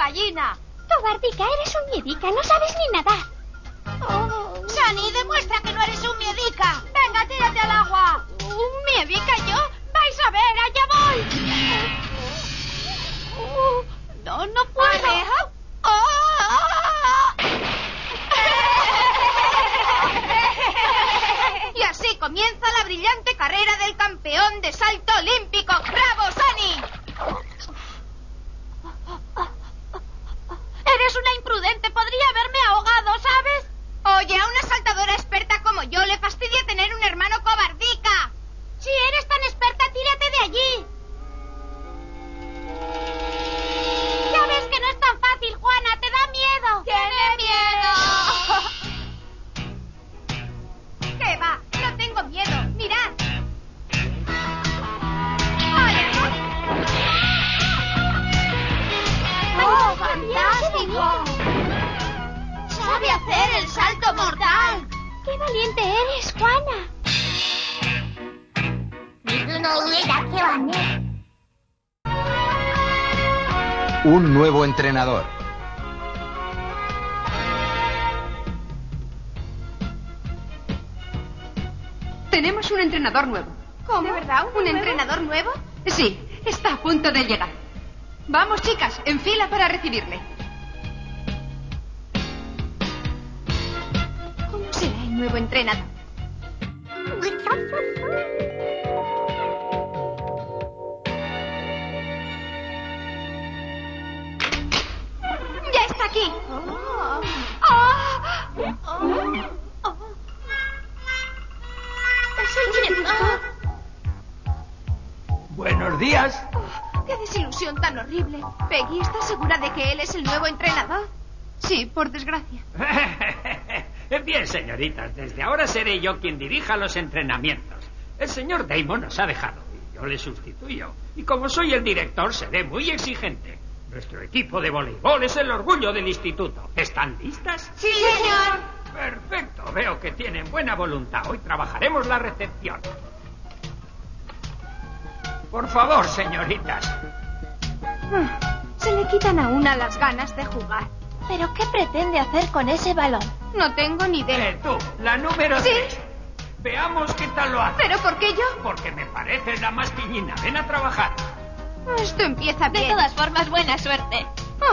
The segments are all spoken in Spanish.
gallina. Cobardica, eres un miedica, no sabes ni nadar. Sunny, demuestra que no eres un miedica. Venga, tírate al agua. ¿Un miedica yo? Vais a ver, allá voy. No puedo. Y así comienza la brillante carrera del campeón de salto olímpico. ¡Bravo, Sunny! Eres una imprudente. Podría haberme ahogado, ¿sabes? Oye, a una saltadora experta como yo le fastidia tener un hermano cobardica. Si eres tan experta, tírate de allí. Ya ves que no es tan fácil, Juana. Te da miedo. ¡Tiene miedo! ¿Qué va? No tengo miedo. Mirad. ¡Oh, fantástico! ¡Sabe hacer el salto mortal! ¡Qué valiente eres, Juana! Un nuevo entrenador. Tenemos un entrenador nuevo. ¿Cómo? ¿De verdad? ¿Un entrenador nuevo? Sí, está a punto de llegar. Vamos, chicas, en fila para recibirle. ¿Cómo será el nuevo entrenador? ¡Ya está aquí! ¡Es el director! Buenos días. ¡Qué desilusión tan horrible! Peggy, ¿estás segura de que él es el nuevo entrenador? Sí, por desgracia. Bien, señoritas, desde ahora seré yo quien dirija los entrenamientos. El señor Damon nos ha dejado y yo le sustituyo. Y como soy el director, seré muy exigente. Nuestro equipo de voleibol es el orgullo del instituto. ¿Están listas? ¡Sí, señor! Perfecto, veo que tienen buena voluntad. Hoy trabajaremos la recepción. Por favor, señoritas. Se le quitan a una las ganas de jugar. ¿Pero qué pretende hacer con ese balón? No tengo ni idea. Tú, la número ¿Sí? 3. Veamos qué tal lo hace. ¿Pero por qué yo? Porque me pareces la más piñina. Ven a trabajar. Esto empieza bien. De todas formas, buena suerte.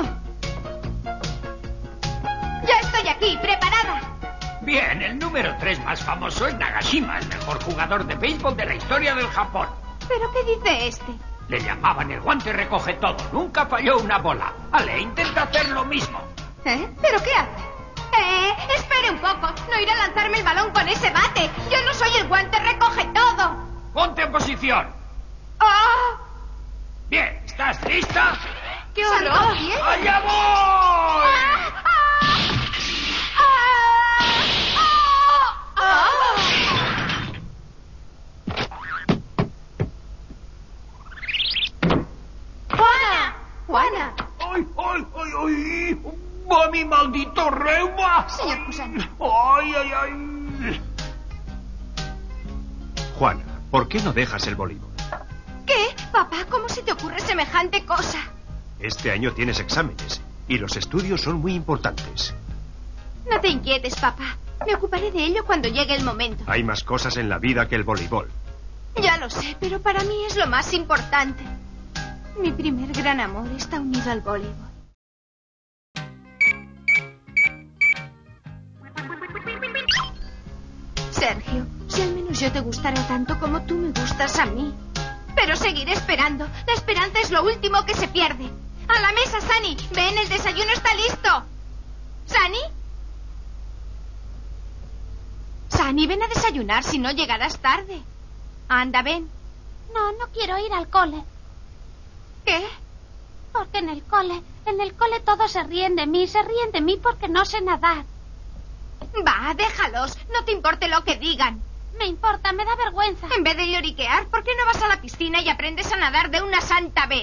¡Ya estoy aquí, preparada! Bien, el número 3 más famoso es Nagashima, el mejor jugador de béisbol de la historia del Japón. ¿Pero qué dice este? Le llamaban el guante recoge todo. Nunca falló una bola. Ale, intenta hacer lo mismo. ¿Pero qué hace? Espere un poco. No irá a lanzarme el balón con ese bate. Yo no soy el guante recoge todo. Ponte en posición. ¡Ah! Bien, ¿estás lista? ¡Qué horror! ¿Bien? ¡Allá voy! ¡Juana! ¡Juana! ¡Ay, ay, ay, ay! ¡Va mi maldito reuma! Señor Kusani. ¡Ay, ay, ay! Juana, ¿por qué no dejas el voleibol? ¿Qué? Papá, ¿cómo se te ocurre semejante cosa? Este año tienes exámenes y los estudios son muy importantes. No te inquietes, papá. Me ocuparé de ello cuando llegue el momento. Hay más cosas en la vida que el voleibol. Ya lo sé, pero para mí es lo más importante. Mi primer gran amor está unido al voleibol. Sergio, si al menos yo te gustara tanto como tú me gustas a mí. Pero seguiré esperando. La esperanza es lo último que se pierde. ¡A la mesa, Sunny! ¡Ven, el desayuno está listo! ¿Sunny? Sunny, ven a desayunar, si no llegarás tarde. Anda, ven. No quiero ir al cole. ¿Qué? Porque en el cole todos se ríen de mí porque no sé nadar. Va, déjalos. No te importe lo que digan. Me importa, me da vergüenza. En vez de lloriquear, ¿por qué no vas a la piscina y aprendes a nadar de una santa vez?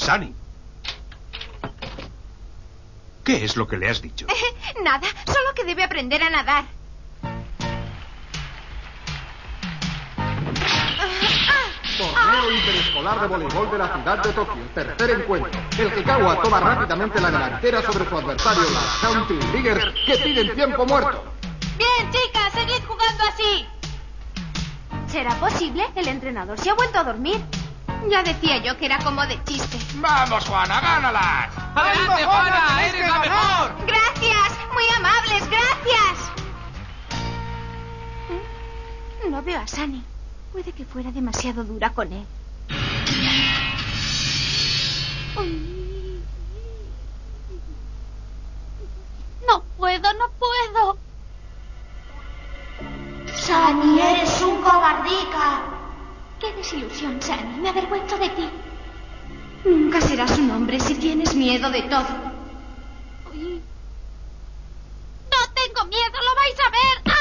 Sunny. ¿Qué es lo que le has dicho? Nada, solo que debe aprender a nadar. Torneo interescolar de voleibol de la ciudad de Tokio. Tercer encuentro. El Hikawa toma rápidamente la delantera sobre su adversario, las Country Leaguers, que piden tiempo muerto. Bien, chicas, seguid jugando así. ¿Será posible? El entrenador se ha vuelto a dormir. Ya decía yo que era como de chiste. ¡Vamos, Juana, gánalas! ¡Adelante, Juana! ¡Eres la mejor! Gracias, muy amables, gracias. No veo a Sunny. Puede que fuera demasiado dura con él. No puedo, no puedo. Sunny, eres un cobardica. Qué desilusión, Sunny. Me avergüenzo de ti. Nunca serás un hombre si tienes miedo de todo. No tengo miedo, lo vais a ver. ¡Ah!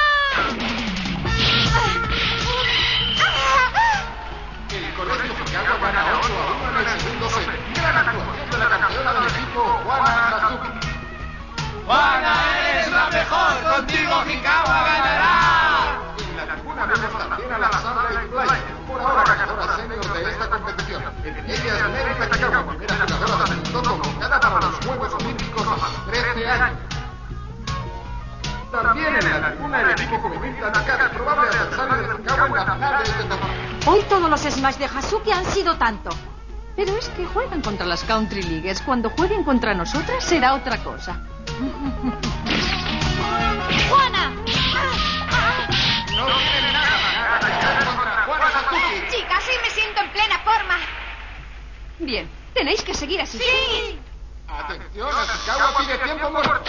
El colegio Hikawa gana 8-1 en el segundo set. Gran actuación de la campeona del equipo, Juana Kazuki. ¡Juana, eres la mejor! ¡Contigo Hikawa ganará! En la tribuna vemos también a la Sunlight Flyers, por ahora ganadora senior de esta competición. Entre ellas, Nerika Hikawa, primera jugadora del mundo convocada para los Juegos Olímpicos a los 13 años. También en la tribuna el equipo juvenil Tanaka, probable adversario de Hikawa en la final de este torneo. Hoy todos los smash de Hazuki han sido tanto. Pero es que juegan contra las Country Leaguers. Cuando jueguen contra nosotras será otra cosa. ¡Juana! No tiene nada contra Juana Kazuki. Chicas, sí me siento en plena forma. Bien, tenéis que seguir así. ¡Sí! Atención, Hikawa pide tiempo muerto.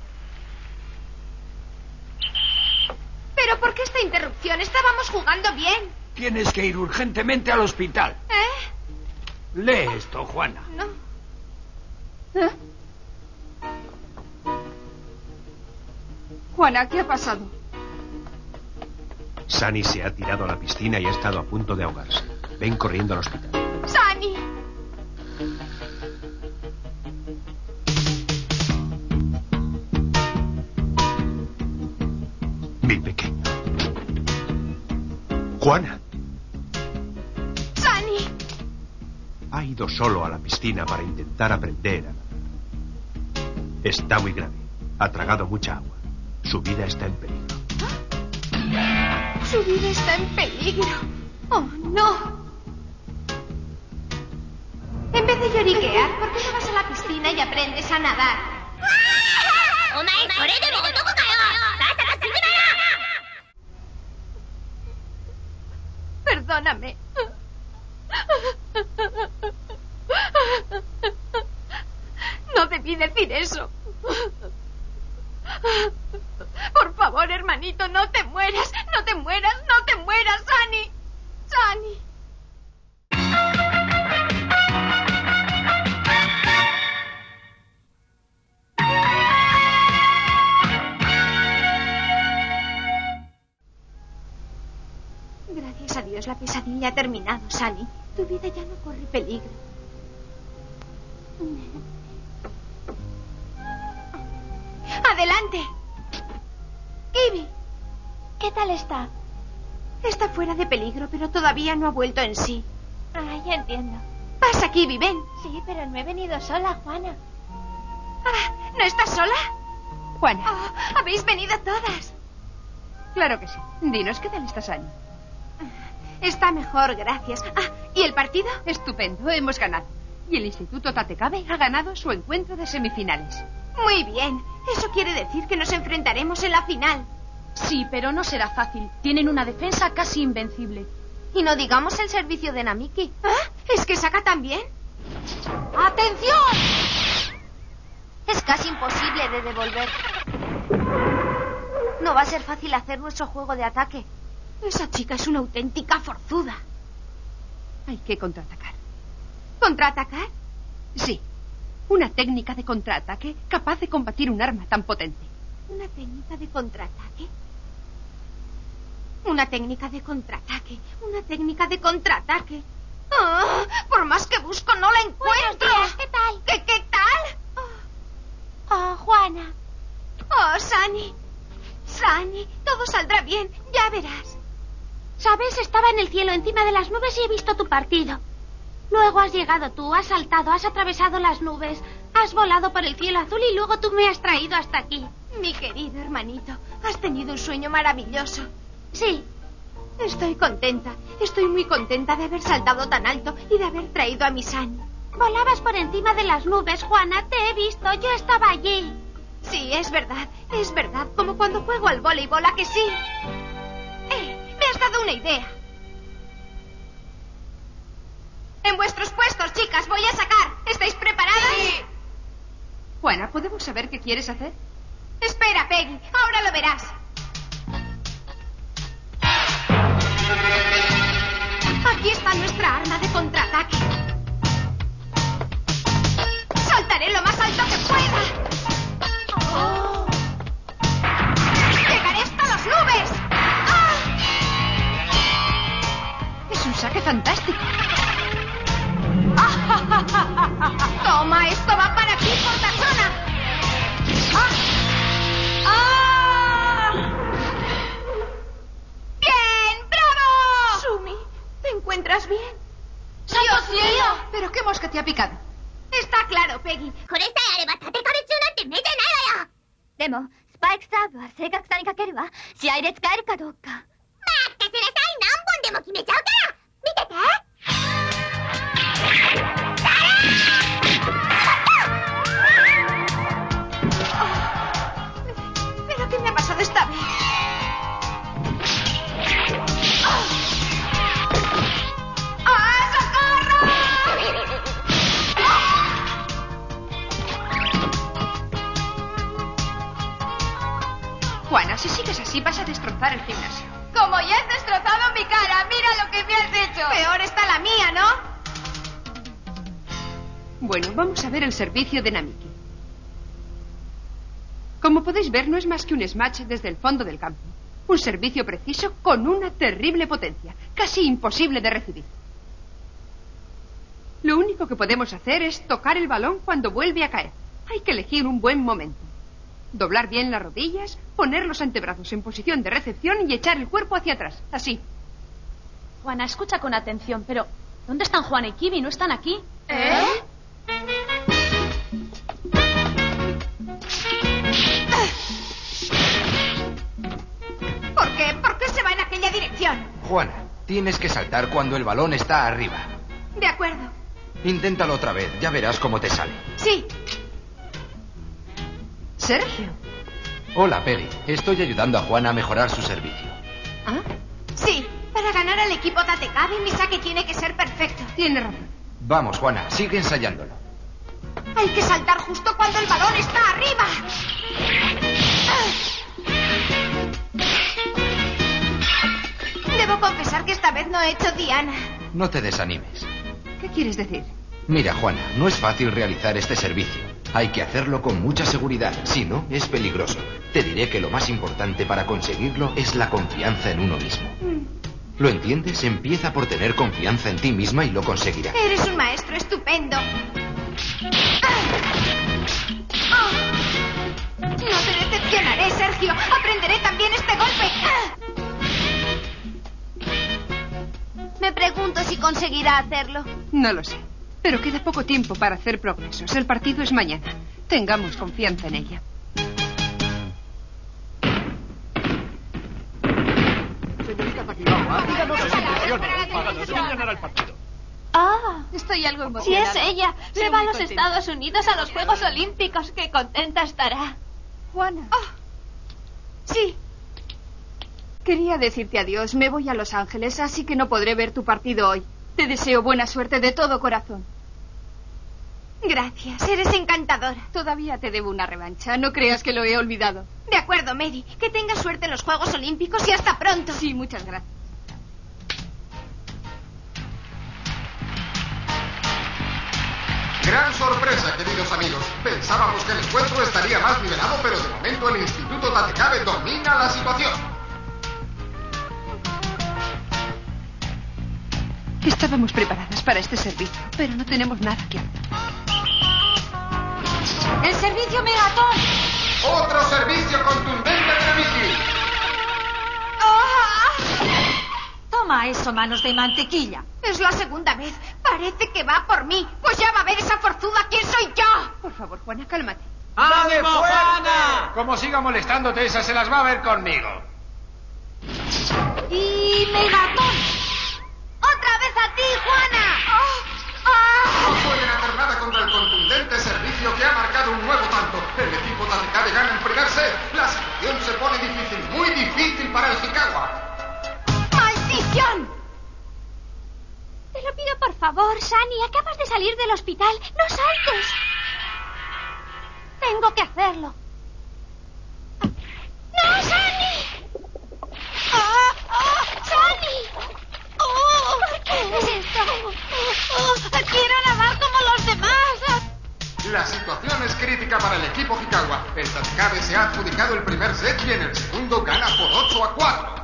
¿Pero por qué esta interrupción? Estábamos jugando bien. Tienes que ir urgentemente al hospital. ¿Eh? Lee esto, Juana. No. ¿Eh? Juana, ¿qué ha pasado? Sunny se ha tirado a la piscina y ha estado a punto de ahogarse. Ven corriendo al hospital. Sunny. Mi pequeño. Juana. Sunny. Ha ido solo a la piscina para intentar aprender a nadar. Está muy grave. Ha tragado mucha agua. Su vida está en peligro. Su vida está en peligro. Oh, no. En vez de lloriquear, ¿por qué no vas a la piscina y aprendes a nadar? Perdóname. No debí decir eso. Por favor, hermanito, no te mueras. No te mueras, no te mueras, Sunny. Sunny. Gracias a Dios la pesadilla ha terminado, Sunny. Tu vida ya no corre peligro. ¡Adelante! Kibi. ¿Qué tal está? Está fuera de peligro, pero todavía no ha vuelto en sí. Ah, ya entiendo. Pasa, Kibi, ven. Sí, pero no he venido sola, Juana. Ah, ¿no estás sola? Juana. Oh, habéis venido todas. Claro que sí. Dinos, ¿qué tal estás, Annie? Está mejor, gracias. Ah, ¿y el partido? Estupendo, hemos ganado. Y el Instituto Tatekabe ha ganado su encuentro de semifinales. Muy bien. Eso quiere decir que nos enfrentaremos en la final. Sí, pero no será fácil. Tienen una defensa casi invencible. Y no digamos el servicio de Namiki. ¿Ah? ¿Es que saca también? ¡Atención! Es casi imposible de devolver. No va a ser fácil hacer nuestro juego de ataque. Esa chica es una auténtica forzuda. Hay que contraatacar. ¿Contraatacar? Sí. Una técnica de contraataque capaz de combatir un arma tan potente. ¿Una técnica de contraataque? Una técnica de contraataque. Una técnica de contraataque. Por más que busco, no la encuentro. Buenos días, ¿qué tal? ¿Qué tal? Oh, Juana. Oh, Sunny. Sunny, todo saldrá bien, ya verás. ¿Sabes? Estaba en el cielo encima de las nubes y he visto tu partido. Luego has llegado tú, has saltado, has atravesado las nubes, has volado por el cielo azul y luego tú me has traído hasta aquí. Mi querido hermanito, has tenido un sueño maravilloso. Sí. Estoy contenta, estoy muy contenta de haber saltado tan alto y de haber traído a mi Sunny. Volabas por encima de las nubes, Juana, te he visto, yo estaba allí. Sí, es verdad, como cuando juego al voleibol, ¿a que sí? Me has dado una idea. En vuestros puestos, chicas, voy a sacar. ¿Estáis preparadas? Sí. Juana, ¿podemos saber qué quieres hacer? Espera, Peggy, ahora lo verás. Aquí está nuestra arma de contraataque. Saltaré lo más alto que pueda. Llegaré hasta las nubes. Es un saque fantástico. Toma, esto va para ti, fortachona. ¡Bien! ¡Bravo! Sumi, ¿te encuentras bien? ¡Dios mío! ¿Pero qué mosca te ha picado? Está claro, Peggy. これさえあれば立て壁中なんて目じゃないわよ。でもスパイクサーブは正確さに欠けるわ。試合で使えるかどうか。任せなさい、何本でも決めちゃうから。見てて。 ¿Pero qué me ha pasado esta vez? ¡Socorro! Juana, si sigues así vas a destrozar el gimnasio. Como ya has destrozado mi cara, mira lo que me has hecho. Peor está la mía, ¿no? Bueno, vamos a ver el servicio de Namiki. Como podéis ver, no es más que un smash desde el fondo del campo. Un servicio preciso con una terrible potencia, casi imposible de recibir. Lo único que podemos hacer es tocar el balón cuando vuelve a caer. Hay que elegir un buen momento. Doblar bien las rodillas, poner los antebrazos en posición de recepción y echar el cuerpo hacia atrás. Así. Juana, escucha con atención, pero ¿dónde están Juana y Kibi? ¿No están aquí? ¿Por qué? ¿Por qué se va en aquella dirección? Juana, tienes que saltar cuando el balón está arriba. De acuerdo. Inténtalo otra vez, ya verás cómo te sale. Sí. Sergio. Hola, Peggy. Estoy ayudando a Juana a mejorar su servicio. ¿Ah? Sí. Para ganar al equipo Tatekabe, mi saque tiene que ser perfecto. Tiene razón. Vamos, Juana, sigue ensayándolo. Hay que saltar justo cuando el balón está arriba. Debo confesar que esta vez no he hecho Diana. No te desanimes. ¿Qué quieres decir? Mira, Juana, no es fácil realizar este servicio. Hay que hacerlo con mucha seguridad, si no, es peligroso. Te diré que lo más importante para conseguirlo es la confianza en uno mismo. ¿Lo entiendes? Empieza por tener confianza en ti misma y lo conseguirás. Eres un maestro estupendo. No te decepcionaré, Sergio. Aprenderé también este golpe. Me pregunto si conseguirá hacerlo. No lo sé. Pero queda poco tiempo para hacer progresos. El partido es mañana. Tengamos confianza en ella. Señorita Takigawa, díganos sus impresiones. ¿Quién ganará el partido? Estoy algo Si emocionada. es ella, Estoy se va a muy los contenta. Estados Unidos a los Juegos Olímpicos. Qué contenta estará. Juana. Sí. Quería decirte adiós. Me voy a Los Ángeles, así que no podré ver tu partido hoy. Te deseo buena suerte de todo corazón. Gracias, eres encantadora. Todavía te debo una revancha. No creas que lo he olvidado. De acuerdo, Mary. Que tengas suerte en los Juegos Olímpicos y hasta pronto. Sí, muchas gracias. Gran sorpresa, queridos amigos. Pensábamos que el encuentro estaría más nivelado, pero de momento el Instituto Tatekabe domina la situación. Estábamos preparadas para este servicio, pero no tenemos nada que hacer. ¡El servicio Megatón! ¡Otro servicio contundente de Mickey! Toma eso, manos de mantequilla. Es la segunda vez. Parece que va por mí. Pues ya va a ver esa forzuda quién soy yo. Por favor, Juana, cálmate. ¡Ánimo, Juana! Como siga molestándote, esa se las va a ver conmigo. ¡Y Megatón! ¡Otra vez a ti, Juana! No pueden hacer nada contra el contundente servicio que ha marcado un nuevo tanto. El equipo Tadekade gana el primer set. La situación se pone difícil, muy difícil para el Hikawa. ¡Maldición! Te lo pido por favor, Sunny. Acabas de salir del hospital. ¡No saltes! Tengo que hacerlo. ¡No, Sunny! ¡Sunny! ¿Por qué haces esto? ¡Quiero nadar como los demás! La situación es crítica para el equipo Hikawa. El Tadekade se ha adjudicado el primer set y en el segundo gana por 8-4.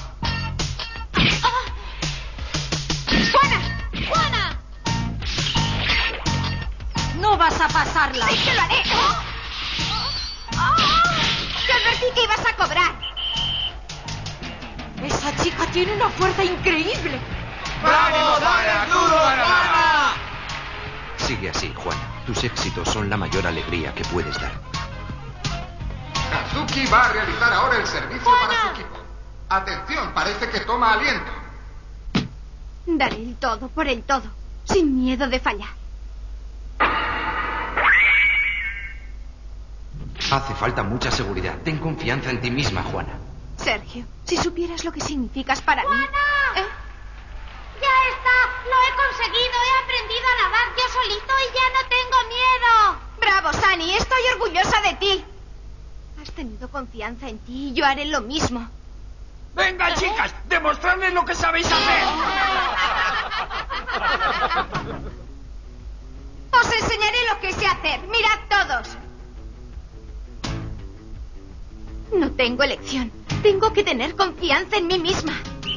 ¡Juana! ¡Juana! ¡No vas a pasarla! ¡Sí que lo haré! ¡Te advertí que ibas a cobrar! ¡Esa chica tiene una fuerza increíble! ¡Vamos, Juana! ¡Duro, Juana! Sigue así, Juana. Tus éxitos son la mayor alegría que puedes dar. Kazuki va a realizar ahora el servicio para su equipo. Atención, parece que toma aliento. Daré el todo por el todo, sin miedo de fallar. Hace falta mucha seguridad. Ten confianza en ti misma, Juana. Sergio, si supieras lo que significas para mí... ¡Juana! ¡Ya está! ¡Lo he conseguido! He aprendido a nadar yo solito y ya no tengo miedo. ¡Bravo, Sunny! Estoy orgullosa de ti. Has tenido confianza en ti y yo haré lo mismo. ¡Venga, chicas! ¡Demostradme lo que sabéis hacer! Os enseñaré lo que sé hacer. Mirad todos. No tengo elección. Tengo que tener confianza en mí misma.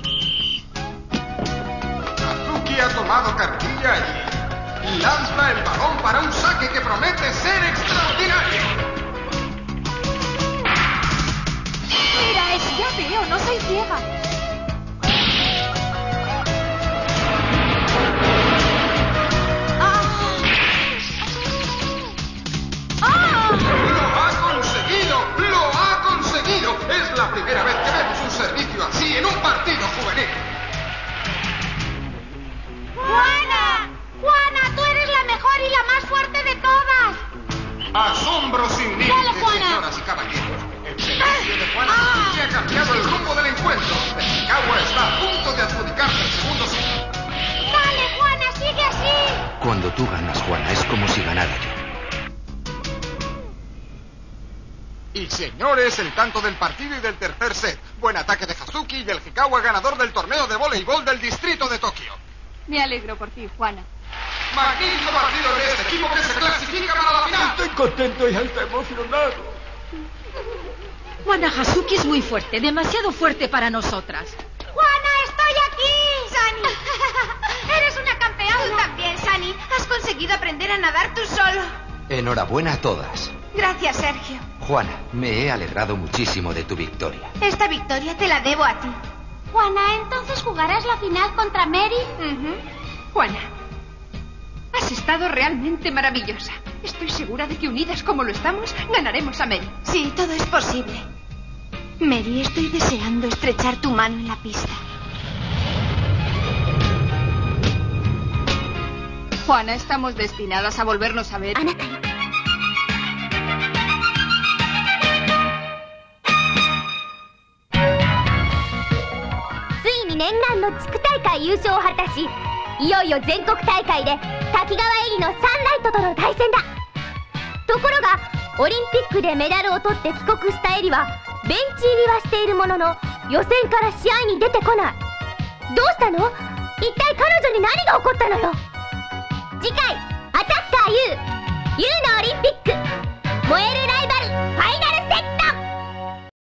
Kazuki ha tomado cartilla y lanza el balón para un saque que promete ser extraordinario. Mira, ya veo, no soy ciega. ¡Lo ha conseguido! ¡Lo ha conseguido! Es la primera vez que vemos un servicio así en un partido juvenil. ¡Juana! ¡Juana, tú eres la mejor y la más fuerte de todas! Asombro sin límites, ¡Dale, Juana! señoras y caballeros. El servicio de Juana Kazuki ha cambiado el rumbo del encuentro. El Hikawa está a punto de adjudicarse el segundo set. ¡Dale, Juana, sigue así! Cuando tú ganas, Juana, es como si ganara yo. Y señores, el tanto del partido y del tercer set. Buen ataque de Hazuki y del Hikawa ganador del torneo de voleibol del distrito de Tokio. Me alegro por ti, Juana. Magnífico partido de este equipo que se clasifica para la final. Estoy contento y hasta emocionado. Juana Hazuki es muy fuerte, demasiado fuerte para nosotras. ¡Juana, estoy aquí! ¡Sunny! ¡Eres una campeona! Tú también, Sunny. Has conseguido aprender a nadar tú solo. Enhorabuena a todas. Gracias, Sergio. Juana, me he alegrado muchísimo de tu victoria. Esta victoria te la debo a ti. Juana, ¿entonces jugarás la final contra Mary? Juana, has estado realmente maravillosa. Estoy segura de que unidas como lo estamos, ganaremos a Mary. Sí, todo es posible. Mary, estoy deseando estrechar tu mano en la pista. Juana, estamos destinadas a volvernos a ver. 念願の地区大会優勝を果たし、いよいよ全国大会で滝川絵里のサンライトとの対戦だ。ところがオリンピックでメダルを取って帰国した絵里はベンチ入りはしているものの予選から試合に出てこない。どうしたの？一体彼女に何が起こったのよ。次回アタッカー U の